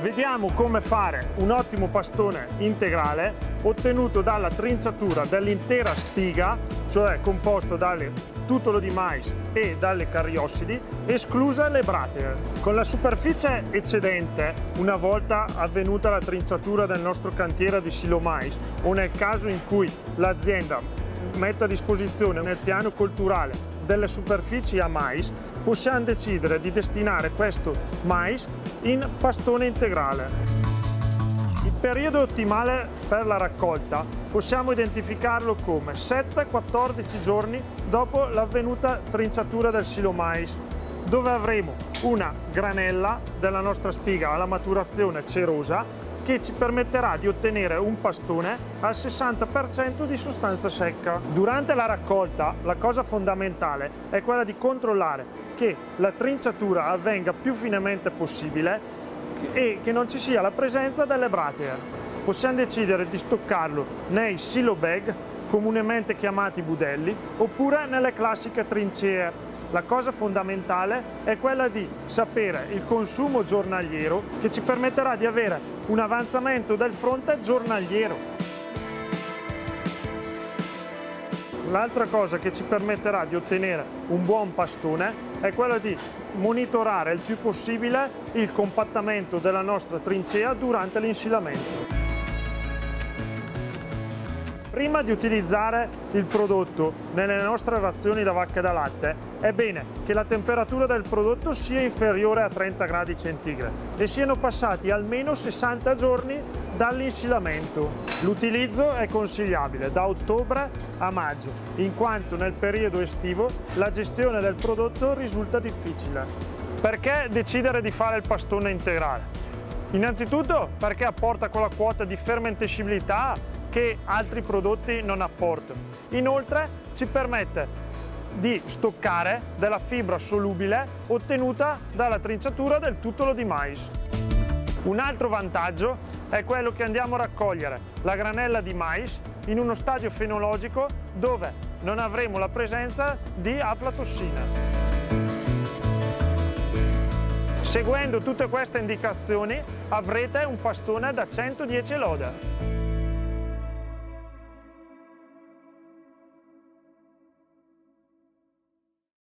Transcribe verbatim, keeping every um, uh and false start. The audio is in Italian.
Vediamo come fare un ottimo pastone integrale ottenuto dalla trinciatura dell'intera spiga, cioè composto dal tutolo di mais e dalle cariossidi, escluse le bratee. Con la superficie eccedente, una volta avvenuta la trinciatura del nostro cantiere di silo mais, o nel caso in cui l'azienda mette a disposizione nel piano colturale delle superfici a mais, possiamo decidere di destinare questo mais in pastone integrale. Il periodo ottimale per la raccolta possiamo identificarlo come sette quattordici giorni dopo l'avvenuta trinciatura del silo mais, dove avremo una granella della nostra spiga alla maturazione cerosa che ci permetterà di ottenere un pastone al sessanta per cento di sostanza secca. Durante la raccolta la cosa fondamentale è quella di controllare che la trinciatura avvenga più finemente possibile e che non ci sia la presenza delle bratee. Possiamo decidere di stoccarlo nei silo bag, comunemente chiamati budelli, oppure nelle classiche trincee. La cosa fondamentale è quella di sapere il consumo giornaliero che ci permetterà di avere un avanzamento del fronte giornaliero. L'altra cosa che ci permetterà di ottenere un buon pastone è quella di monitorare il più possibile il compattamento della nostra trincea durante l'insilamento. Prima di utilizzare il prodotto nelle nostre razioni da vacca da latte è bene che la temperatura del prodotto sia inferiore a trenta gradi centigradi e siano passati almeno sessanta giorni dall'insilamento. L'utilizzo è consigliabile da ottobre a maggio, in quanto nel periodo estivo la gestione del prodotto risulta difficile. Perché decidere di fare il pastone integrale? Innanzitutto perché apporta quella quota di fermentescibilità che altri prodotti non apportano. Inoltre ci permette di stoccare della fibra solubile ottenuta dalla trinciatura del tutolo di mais. Un altro vantaggio è quello che andiamo a raccogliere la granella di mais in uno stadio fenologico dove non avremo la presenza di aflatossina. Seguendo tutte queste indicazioni avrete un pastone da centodieci lode.